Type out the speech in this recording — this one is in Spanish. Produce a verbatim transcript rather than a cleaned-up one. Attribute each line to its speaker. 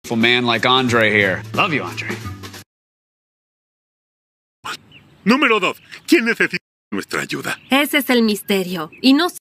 Speaker 1: man like Andre here. Love you, Andre.
Speaker 2: Número dos. ¿Quién necesita nuestra ayuda?
Speaker 3: Ese es el misterio. Y no